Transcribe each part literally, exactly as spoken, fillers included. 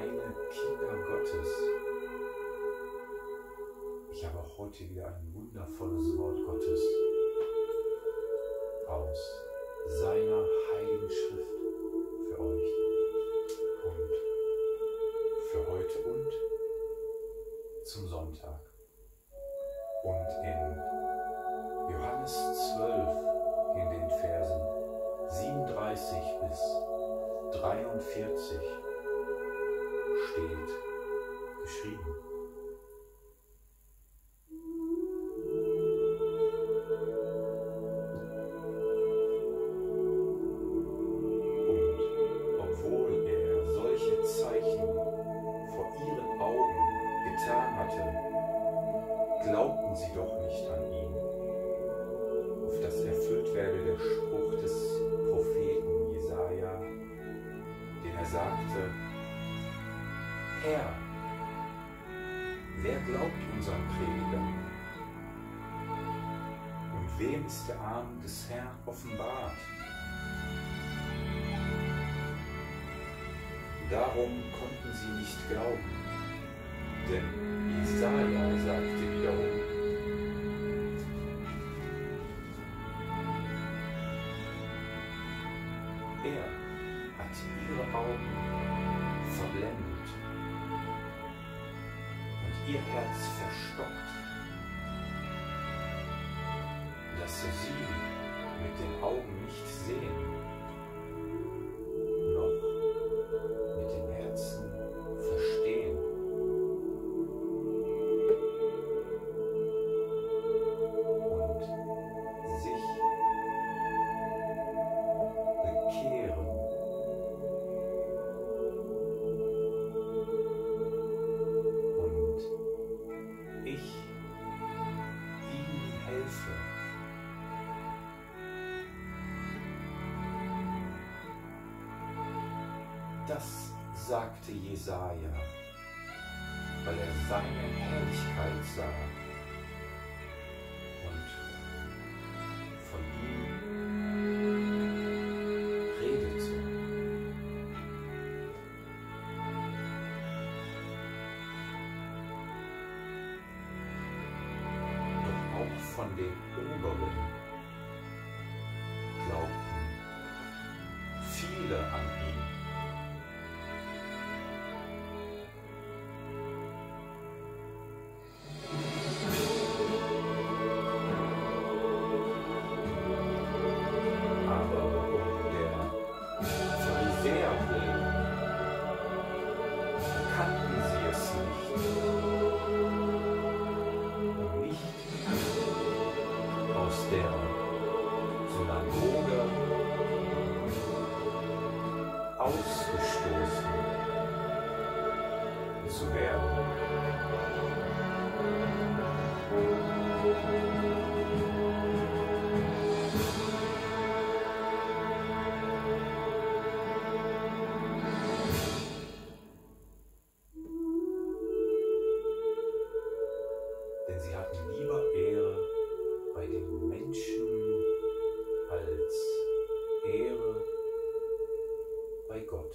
meine Kinder Gottes. Ich habe auch heute wieder ein wundervolles Wort Gottes aus seiner heiligen Schrift für euch und für heute und zum Sonntag. Und in Johannes zwölf, in den Versen siebenunddreißig bis dreiundvierzig steht geschrieben: Und obwohl er solche Zeichen vor ihren Augen getan hatte, glaubten sie doch nicht an ihn, auf dass erfüllt werde der Spruch des Propheten Jesaja, den er sagte: Herr, wer glaubt unserem Prediger? Und wem ist der Arm des Herrn offenbart? Darum konnten sie nicht glauben, denn Jesaja sagte wiederum: Er hat ihre Augen verblendet und ihr Herz verstockt, dass sie mit den Augen nicht sehen, noch mit dem Herzen verstehen. Und sich bekehren. Und ich ihnen helfe. Das sagte Jesaja, weil er seine Herrlichkeit sah und von ihm redete. Doch auch von den Oberen glaubten viele an ihn. Aber um der Pharisäer willen kannten sie es nicht, um nicht aus der Synagoge ausgestoßen zu werden. Denn sie hatten lieber Ehre bei den Menschen als Ehre bei Gott.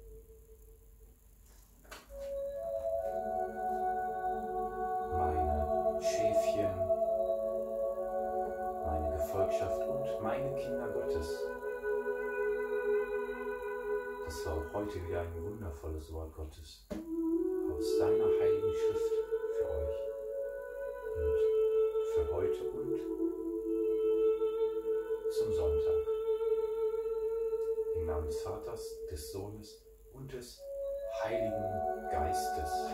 Meine Schäfchen, meine Gefolgschaft und meine Kinder Gottes. Das war auch heute wieder ein wundervolles Wort Gottes aus seiner heiligen Schrift für euch und für heute und zum Sonntag. Im Namen des Vaters, des Sohnes und des Heiligen Geistes.